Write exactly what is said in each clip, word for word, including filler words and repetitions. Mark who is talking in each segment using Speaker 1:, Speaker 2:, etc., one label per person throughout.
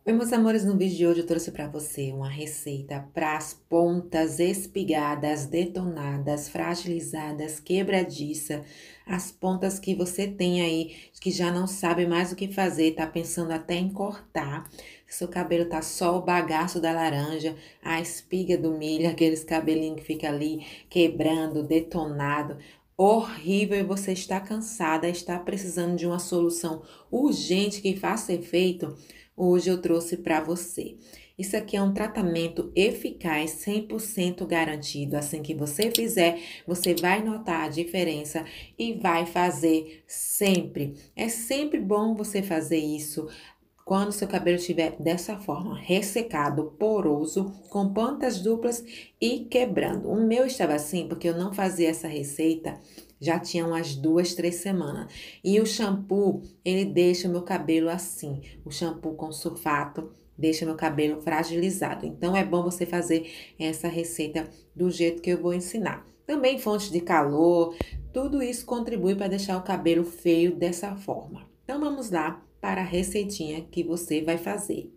Speaker 1: Oi, meus amores, no vídeo de hoje eu trouxe para você uma receita para as pontas espigadas, detonadas, fragilizadas, quebradiça, as pontas que você tem aí, que já não sabe mais o que fazer, tá pensando até em cortar. Seu cabelo tá só o bagaço da laranja, a espiga do milho, aqueles cabelinhos que fica ali quebrando, detonado. Horrível, e você está cansada, está precisando de uma solução urgente que faça efeito. Hoje eu trouxe para você. Isso aqui é um tratamento eficaz, cem por cento garantido. Assim que você fizer, você vai notar a diferença e vai fazer sempre. É sempre bom você fazer isso quando seu cabelo estiver dessa forma, ressecado, poroso, com pontas duplas e quebrando. O meu estava assim porque eu não fazia essa receita já tinha umas duas, três semanas. E o shampoo, ele deixa meu cabelo assim. O shampoo com sulfato deixa meu cabelo fragilizado. Então, é bom você fazer essa receita do jeito que eu vou ensinar. Também fontes de calor, tudo isso contribui para deixar o cabelo feio dessa forma. Então, vamos lá para a receitinha que você vai fazer.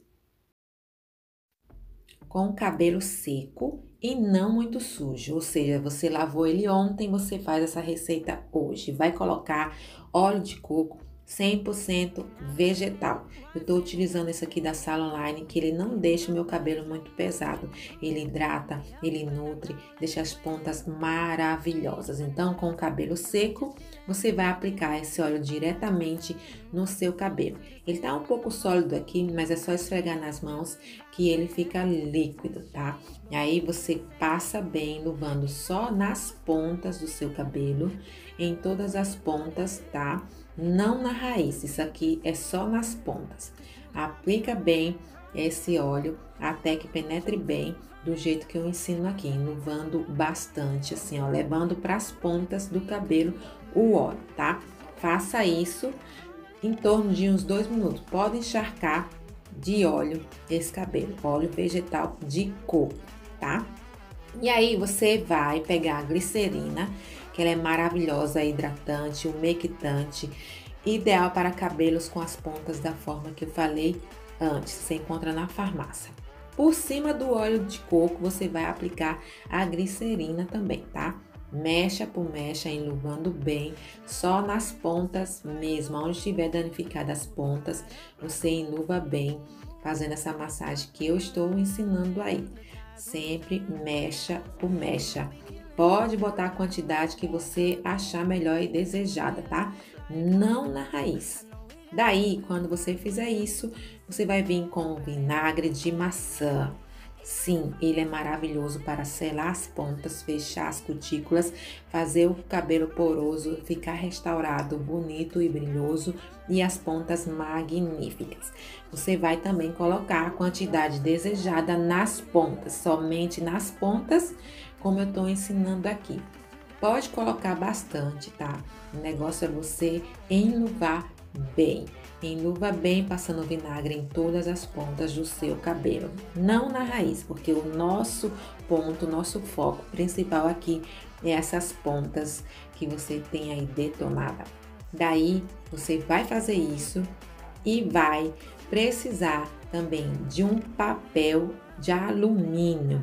Speaker 1: Com o cabelo seco e não muito sujo, ou seja, você lavou ele ontem, você faz essa receita hoje. Vai colocar óleo de coco cem por cento vegetal. Eu tô utilizando esse aqui da Sala Online, que ele não deixa o meu cabelo muito pesado. Ele hidrata, ele nutre, deixa as pontas maravilhosas. Então, com o cabelo seco, você vai aplicar esse óleo diretamente no seu cabelo. Ele tá um pouco sólido aqui, mas é só esfregar nas mãos que ele fica líquido, tá? E aí você passa bem, luvando só nas pontas do seu cabelo, em todas as pontas, tá? Não na raiz, isso aqui é só nas pontas. Aplica bem esse óleo até que penetre bem, do jeito que eu ensino aqui, enluvando bastante, assim, ó, levando para as pontas do cabelo o óleo, tá? Faça isso em torno de uns dois minutos. Pode encharcar de óleo esse cabelo, óleo vegetal de coco, tá? E aí você vai pegar a glicerina, que ela é maravilhosa, hidratante, umectante, ideal para cabelos com as pontas da forma que eu falei antes, você encontra na farmácia. Por cima do óleo de coco, você vai aplicar a glicerina também, tá? Mecha por mecha, enluvando bem, só nas pontas mesmo, onde estiver danificada as pontas, você enluva bem, fazendo essa massagem que eu estou ensinando aí. Sempre mecha por mecha. Pode botar a quantidade que você achar melhor e desejada, tá? Não na raiz. Daí, quando você fizer isso, você vai vir com vinagre de maçã. Sim, ele é maravilhoso para selar as pontas, fechar as cutículas, fazer o cabelo poroso ficar restaurado, bonito e brilhoso e as pontas magníficas. Você vai também colocar a quantidade desejada nas pontas, somente nas pontas, como eu estou ensinando aqui. Pode colocar bastante, tá? O negócio é você enluvar bem. Enluva bem, passando vinagre em todas as pontas do seu cabelo. Não na raiz, porque o nosso ponto, nosso foco principal aqui é essas pontas que você tem aí detonada. Daí, você vai fazer isso e vai precisar também de um papel de alumínio.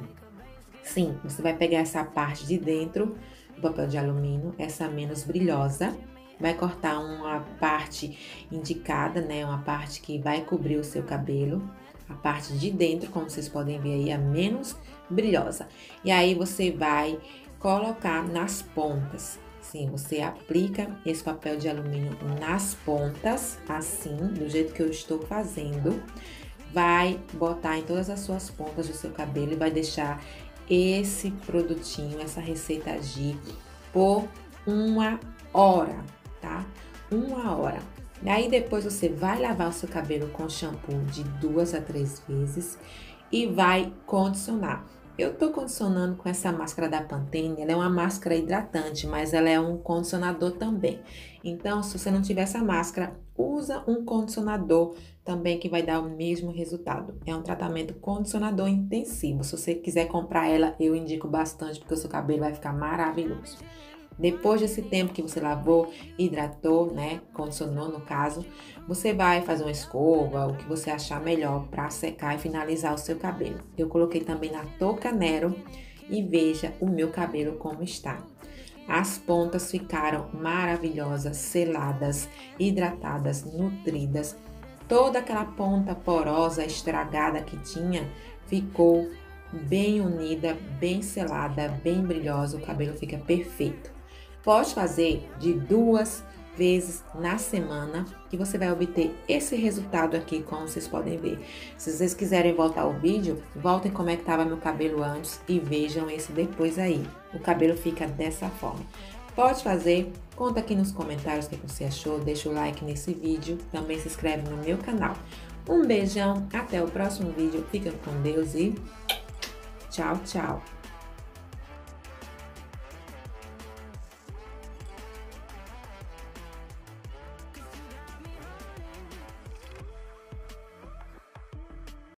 Speaker 1: Sim, você vai pegar essa parte de dentro do papel de alumínio, essa menos brilhosa, vai cortar uma parte indicada, né? Uma parte que vai cobrir o seu cabelo. A parte de dentro, como vocês podem ver aí, é menos brilhosa. E aí, você vai colocar nas pontas. Sim, você aplica esse papel de alumínio nas pontas, assim, do jeito que eu estou fazendo. Vai botar em todas as suas pontas do seu cabelo e vai deixar esse produtinho, essa receita agir por uma hora, tá? Uma hora. Daí depois você vai lavar o seu cabelo com shampoo de duas a três vezes e vai condicionar. Eu tô condicionando com essa máscara da Pantene, ela é uma máscara hidratante, mas ela é um condicionador também. Então, se você não tiver essa máscara, usa um condicionador também que vai dar o mesmo resultado. É um tratamento condicionador intensivo. Se você quiser comprar ela, eu indico bastante, porque o seu cabelo vai ficar maravilhoso. Depois desse tempo que você lavou, hidratou, né, condicionou no caso, você vai fazer uma escova, o que você achar melhor para secar e finalizar o seu cabelo. Eu coloquei também na touca Nero e veja o meu cabelo como está. As pontas ficaram maravilhosas, seladas, hidratadas, nutridas. Toda aquela ponta porosa, estragada que tinha, ficou bem unida, bem selada, bem brilhosa. O cabelo fica perfeito. Pode fazer de duas vezes na semana que você vai obter esse resultado aqui, como vocês podem ver. Se vocês quiserem voltar ao vídeo, voltem como é que estava meu cabelo antes e vejam esse depois aí. O cabelo fica dessa forma. Pode fazer, conta aqui nos comentários o que você achou, deixa o like nesse vídeo, também se inscreve no meu canal. Um beijão, até o próximo vídeo, fica com Deus e tchau, tchau!